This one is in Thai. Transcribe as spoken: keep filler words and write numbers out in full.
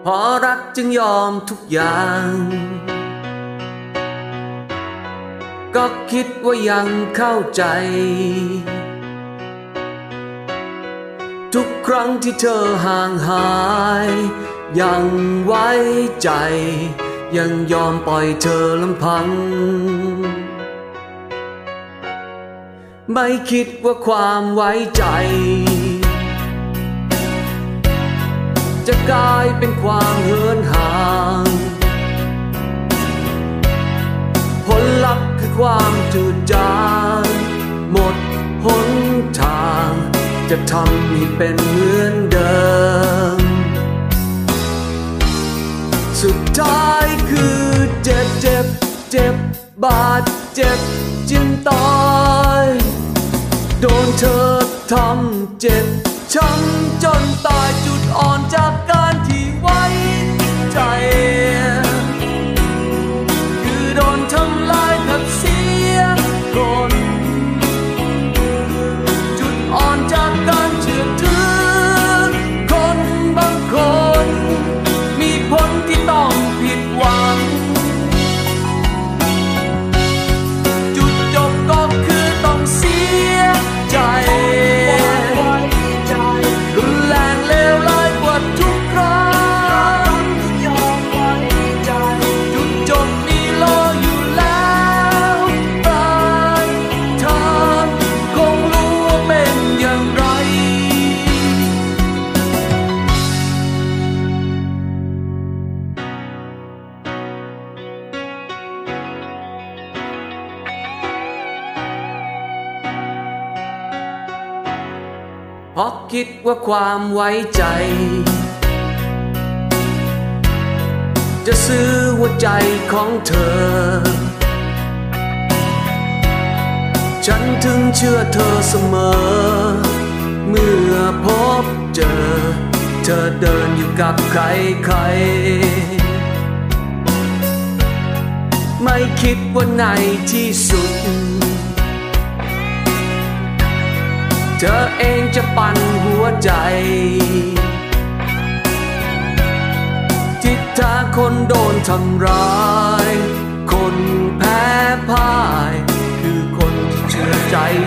พอรักจึงยอมทุกอย่างก็คิดว่ายังเข้าใจทุกครั้งที่เธอห่างหายยังไว้ใจยังยอมปล่อยเธอลำพังไม่คิดว่าความไว้ใจจะกลายเป็นความเหินห่างผลลัพธ์คือความจืดจางหมดหนทางจะทำให้เป็นเหมือนเดิมสุดท้ายคือเจ็บเจ็บเจ็บบาดเจ็บจึงตายโดนเธอทำเจ็บช้ำจนตายจุดอ่อนจากการที่ไว้ใจคือโดนทำลายกับเสียคนจุดอ่อนจากการเชื่อถือคนบางคนมีผลที่ต้องผิดหวังจุดจบก็คือต้องเสียใจรุนแรงเลวร้ายกว่าทุกครั้งจุดจบมีรออยู่แล้วปลายทางคงรู้ว่าเป็นอย่างไรเพราะคิดว่าความไว้ใจจะซื้อหัวใจของเธอฉันถึงเชื่อเธอเสมอเมื่อพบเจอเธอเดินอยู่กับใครใครไม่คิดว่าในที่สุดเธอเองจะปั่นหัวใจทิศทางคนโดนทำร้ายคนแพ้พ่ายคือคนที่เชื่อใจ